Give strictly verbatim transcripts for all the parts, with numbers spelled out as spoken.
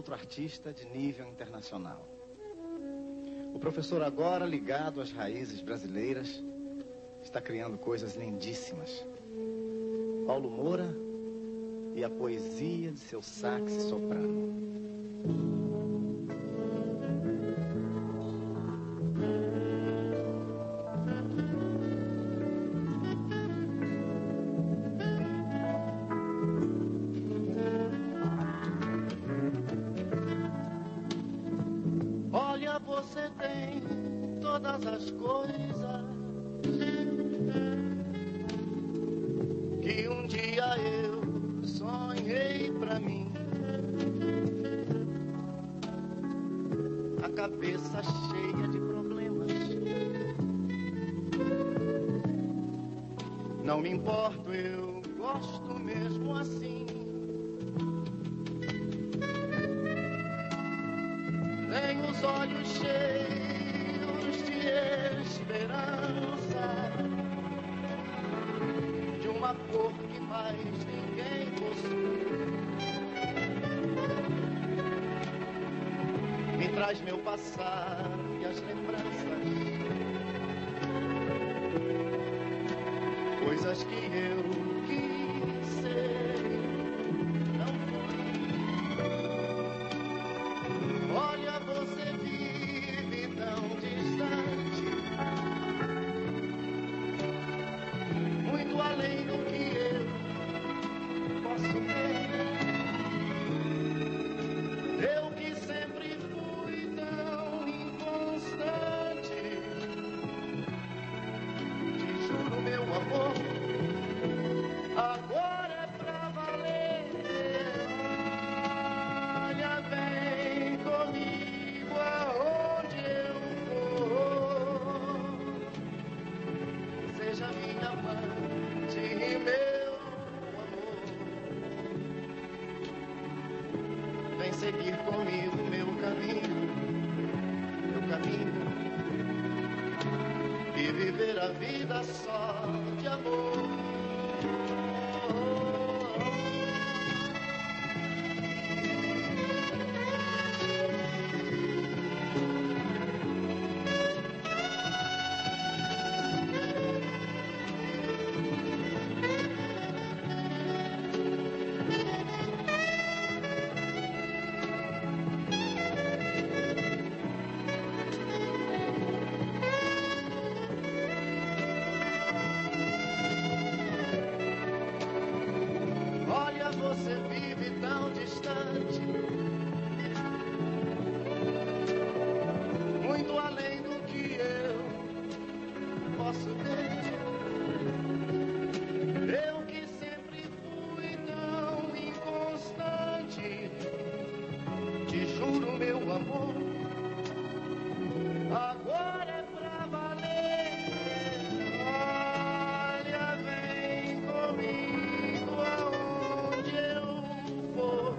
outro artista de nível internacional. O professor, agora ligado às raízes brasileiras, está criando coisas lindíssimas. Paulo Moura e a poesia de seu sax soprano. Olha, você tem todas as coisas que um dia eu sonhei pra mim. A cabeça cheia de problemas, não me importo, eu gosto mesmo assim. Tenho os olhos cheios de esperança, de uma cor que mais ninguém possui. Me traz meu passado e as lembranças, coisas que eu quis ser, não fui. Olha, você vive tão distante, muito além do que eu posso ver. Eu que sempre fui tão inconstante, te juro, meu amor, agora é pra valer. Olha, vem comigo aonde eu for, seja minha amante e meu amor. Vem seguir comigo meu caminho, meu caminho, e viver a vida só de amor. Você vive tão distante, muito além do que eu posso ver. Eu que sempre fui tão inconstante, te juro, meu amor, agora é pra valer. Olha, vem comigo aonde eu for,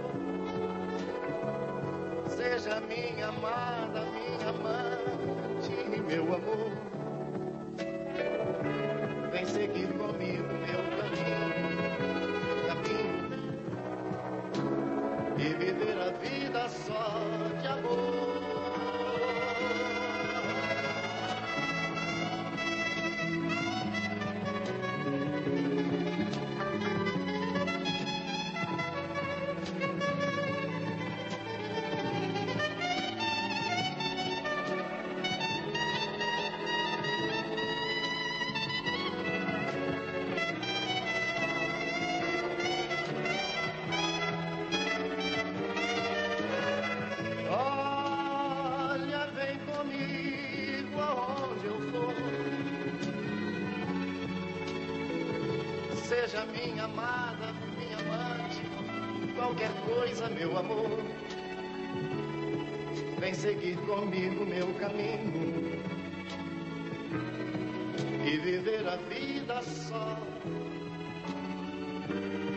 seja minha amada, minha amante, meu amor. Vem seguir comigo meu caminho, caminho, e viver a vida só de amor. Olha, vem comigo aonde eu for, seja minha amada, minha amante, qualquer coisa, meu amor. Vem seguir comigo meu caminho e viver a vida só